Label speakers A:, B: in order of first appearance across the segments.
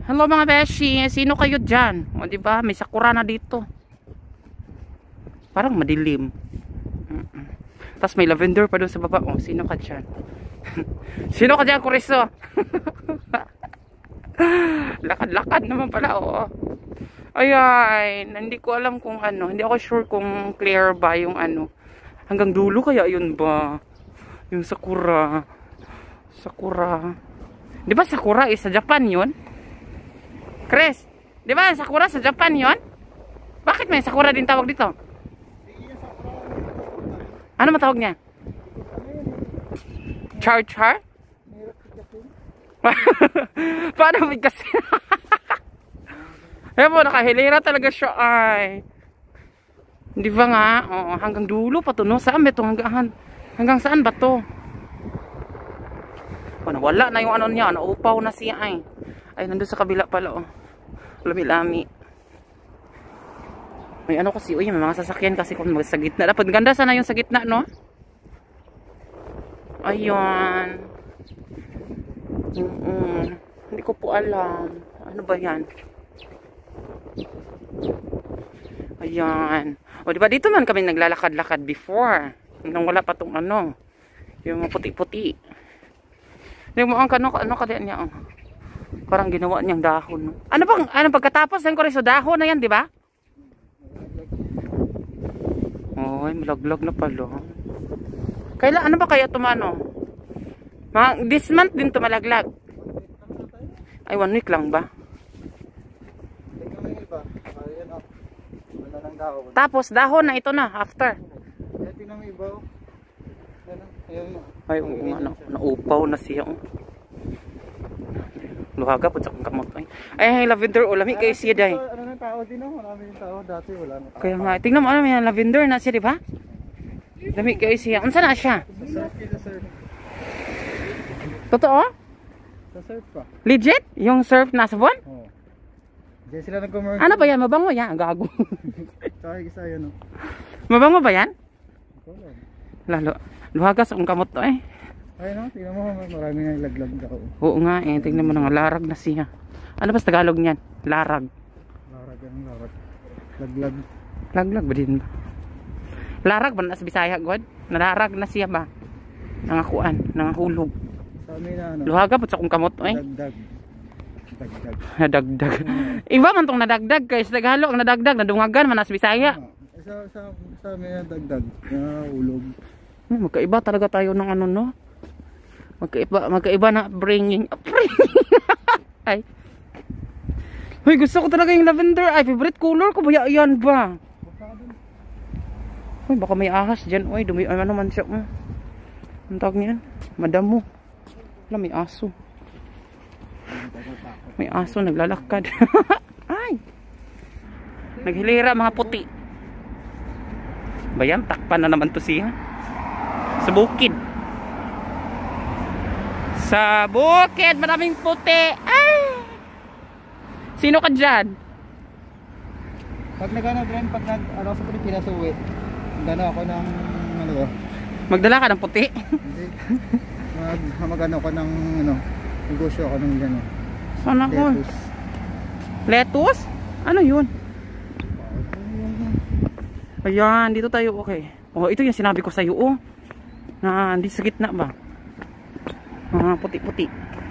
A: Hello mga beshi, sino kayo dyan? O diba, may sakura na dito. Parang madilim. Tapos may lavender pa doon sa baba. O, sino ka dyan? Sino ka dyan, Kuriso? Lakad-lakad naman pala, o. Ayan, hindi ko alam kung ano. Hindi ako sure kung clear ba yung ano. Hanggang dulo kaya yun ba? Yung sakura. Sakura. Di ba sakura sa Japan yun? Chris, di ba sakura sa Japan yon? Bakit may sakura din tawag dito? Ano matawag niya? Char-char? Paano may kasi? Ayan mo, nakahilera talaga siya ay. Di ba nga? Oo, hanggang dulo pa to, no? Saan ba ito? Hanggang saan ba to? O, nawala na yung ano niya. Naupaw na siya ay. Ay, nandun sa kabila pala, oh. Lami-lami. May ano kasi, uy, may mga sasakyan kasi kung sa gitna. Dapat ganda sana yung sa gitna, no? Ayun. Hindi ko po alam. Ano ba yan? Ayan. O, diba dito man kami naglalakad-lakad before. Nung wala pa tong ano. Yung puti-puti. Yung mga ano kaya niya, oh. Parang ginawa niyang dahon. Ano pagkatapos ng Kuriso, dahon na yan, di ba? Oy, malaglag na pala. Kailan, ano ba kaya tumano? This month din tumalaglag. Ay, 1 week lang ba? Tapos, dahon na ito na, after. Ay, naupaw na siya. Luhaga po sa kong kamot. Ay, lavender o lami kayo siya dahi.
B: Ano ng tao din ako? Marami yung tao dati. Wala na.
A: Kaya nga, tingnan mo, may lavender na siya, di ba? Lami kayo siya. Unsa na siya?
B: Sa surf.
A: Totoo?
B: Sa surf pa.
A: Legit? Yung surf na sa buwan?
B: Oo. Diyan sila nag-commercial.
A: Ano ba yan? Mabango yan? Gago.
B: Tsaka isa yun.
A: Mabango ba yan? Lalo. Luhaga sa kong kamot to eh.
B: Ay no, tingnan mo, marami nga ilaglag daw.
A: Oo nga eh, tingnan mo na nga, larag na siya. Ano ba sa Tagalog niyan? Larag.
B: Larag. Laglag.
A: Laglag ba din ba? Larag ba na sa Bisaya, God? Nalarag na siya ba? Nangakuan, nangahulog.
B: Sa amin na ano?
A: Luhaga po sa kong kamot eh.
B: Dagdag.
A: Nadagdag. Iba man tong nadagdag kay sa Tagalog, ang nadagdag, nadungagan man na sa Bisaya.
B: Sa amin na dagdag, ulog.
A: Magkaiba talaga tayo ng ano no? Magkaiba na bringing. Ay. Hoy, gusto ko talaga yung lavender. Ay, favorite color ko ba yan ba? Hoy, baka may ahas diyan. Oy, dumi ano man siya. Ang tawag niyan? Madamo. Wala, may aso. May aso naglalakad. Ay. Naghilera mga puti. Bayan, takpan na naman to siya. Sa bukid. Sa bukid, maraming puti. Ay! Sino ka dyan?
B: Pag ano sa Pilipinas uwi, nagano ako ng ano ba?
A: Magdala ka ng puti?
B: Hindi. Magano ko ng ano, negosyo ako ng gano.
A: Saan ako? Lettuce? Ano yun? Ayan, dito tayo, okay. Oh, ito yung sinabi ko sa'yo, oh. Na, hindi sa gitna ba? Puti-puti.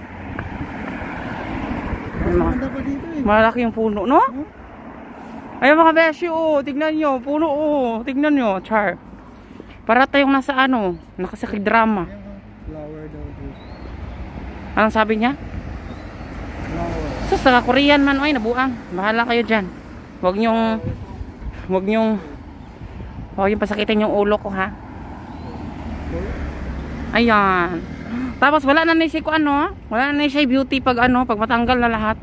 A: Malaki yung puno, no? Ayan mga beshi, oh. Tignan nyo, puno, oh. Tignan nyo, char. Para tayong nasa ano, nakasakit drama.
B: Flower daw.
A: Anong sabi niya?
B: Flower.
A: Sus, naka-Korean man, oy, nabuang. Bahala kayo dyan. Huwag nyong pasakitin yung ulo ko, ha? Ayan. Tapos wala na siya ko ano, wala na siya beauty pag ano, pag matanggal na lahat.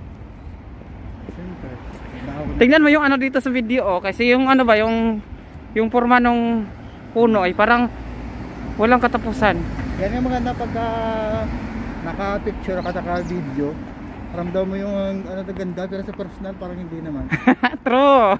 A: Tingnan mo yung ano dito sa video, oh, kasi yung ano ba, yung forma ng puno ay parang walang katapusan.
B: Yan yung maganda pagka naka-picture ka, naka-video. Ramdam mo yung ano na ganda, pero sa personal parang hindi naman.
A: True.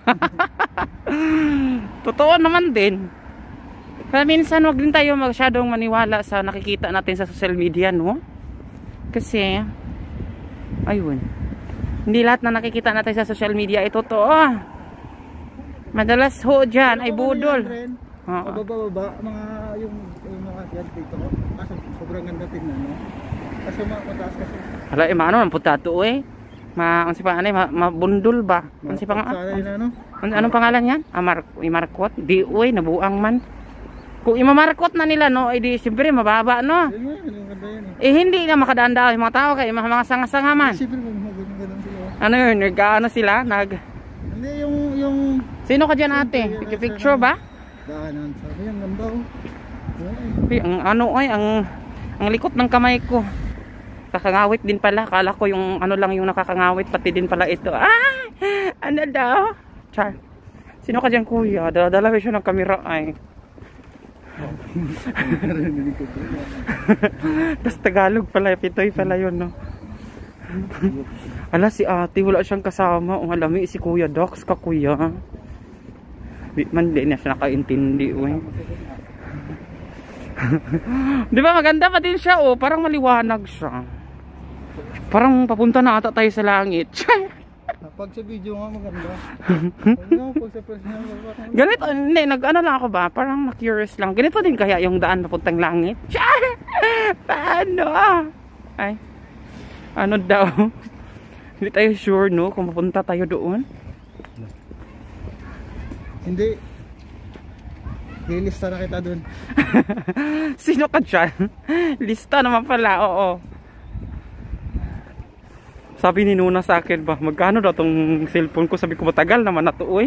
A: Totoo naman din. Kaya minsan wag din tayo masyadong maniwala sa nakikita natin sa social media, no? Kasi ayun. Hindi lahat na nakikita natin sa social media ay totoo. Madalas ho dyan ay budol.
B: Baba, mga yung mga yan dito. Kaso sobrang ganda tingnan, no? Kasi mataas kasi.
A: Hala, maano ang punta to eh. Ang si panganay, mabundol ba? Ang si panganay, anong pangalan yan? Imarkot? Di uy, nabuang man. Kung imamarkot na nila, no, edi siyempre mababa, no? Hindi na makadaan-daan yung mga tao kay mga sanga-sanga man. Ano yun? Nag-ano sila?
B: Hindi, yung...
A: Sino ka dyan ate? Picture ba?
B: Daanan. Sabi yung ganda, oh.
A: Ang ano ay, ang likot ng kamay ko. Kakangawit din pala. Kala ko yung ano lang yung nakakangawit. Pati din pala ito. Ah! Ano daw? Char. Sino ka dyan kuya? Dala siya ng kamera ay. Tas Tagalog pala. Pitoy pala yun, no? Ala si ate. Wala siyang kasama. Ang alami si kuya. Docs ka kuya. Di man din na siya nakaintindi. Di ba maganda pa din siya, oh. Parang maliwanag siya. Parang papunta na ata tayo sa langit.
B: Pag sa video nga maganda. Pag sa personal
A: ganito, hindi, nag-ano lang ako ba? Parang na-curious lang. Ganito din kaya yung daan papuntang langit? Paano? Ay, ano daw? Hindi tayo sure, no? Kung papunta tayo doon.
B: Hindi. Lilista na kita doon.
A: Sino ka dyan? Lista naman pala, oo. Sabi ni Nuna sa akin ba, magkano daw tong cellphone ko? Sabi ko, matagal naman na to, uy.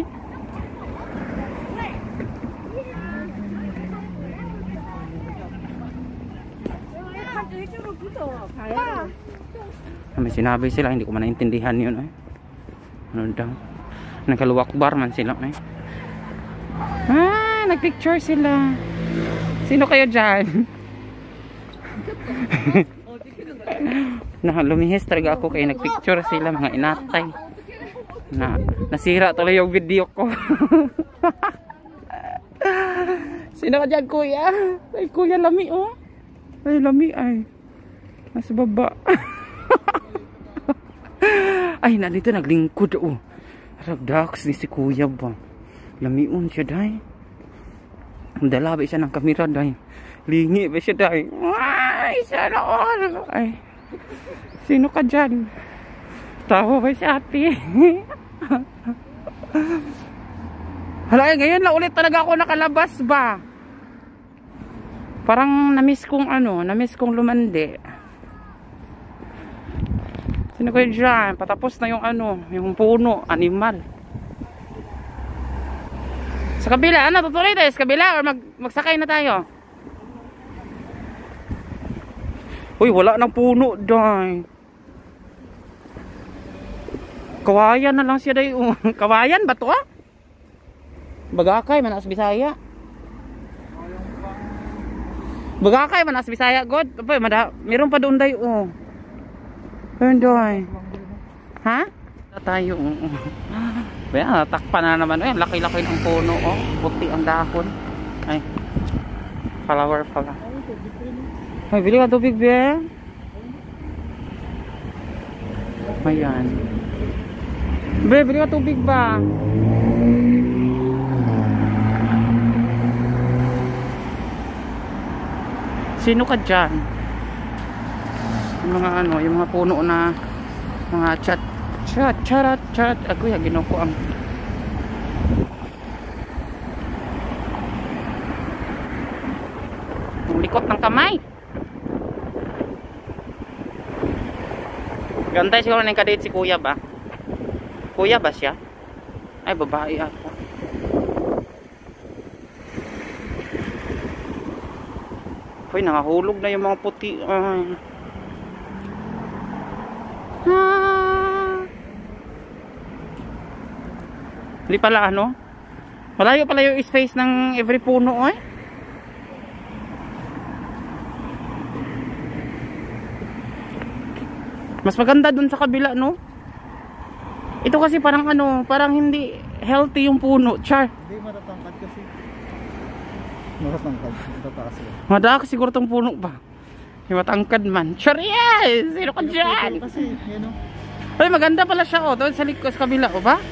A: May sinabi sila, hindi ko man naintindihan yun, eh. Ano daw? Nagkaluwakbar man sila, eh. Nagpicture sila. Sino kayo dyan? Lumihis talaga ako kaya nagpicture sila, mga inatay. Nasira tuloy yung video ko. Sino ka dyan kuya? Ay kuya, lami oh. Ay lami ay. Nasa baba. Ay nandito naglingkod oh. Ragdax ni si kuya ba. Lamiun siya dahi. Dala ba siya ng kamera dahi. Lingi ba siya dahi. Ay sana all. Ay. Sino ka dyan? Tawa ba si ate? Hala, ngayon lang ulit talaga ako nakalabas ba? Parang namiss kong lumandi. Sino kayo dyan? Patapos na yung puno, animal. Sa kabila, tutuloy tayo sa kabila or magsakay na tayo? Uy, wala nang puno dahil. Kawayan na lang siya dahil. Kawayan ba to ah? Bagakay, manas Bisaya. Bagakay, manas Bisaya, God. Meron pa doon dahil oh. Meron dahil. Ha? Tayo. Kaya natakpan na naman. Ay, laki-laki ng puno oh. Puti ang dahon. Ay. Flower pala. Ay, bili ka tubig, be. Ayan. Be, bili ka tubig ba? Sino ka dyan? Yung mga yung mga puno na mga chat. Ako ya, ginoko ang likot ng kamay. Gantay siguro na yung kadate si kuya ba? Kuya ba siya? Ay, babae ako. Uy, nakahulog na yung mga puti. Hindi pala malayo pala yung space ng every puno eh. Mas maganda dun sa kabila, no? Ito kasi parang parang hindi healthy yung puno, char.
B: Hindi matatangkad kasi. Matatangkad, matataas yan.
A: Madakas siguro tong puno pa. Yung matangkad man. Char, yes! Sino ka dyan?
B: Kasi,
A: Ay, maganda pala siya, oh. Doon sa likod, sa kabila, oh ba?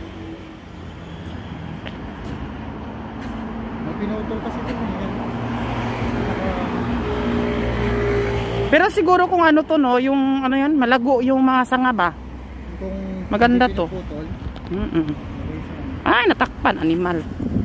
B: May pinutol kasi ito.
A: Pero siguro kung ano to, no, yung ano yan, malago yung mga sanga ba?
B: Kung
A: maganda to.
B: pinuputol,
A: Ay, natakpan, animal.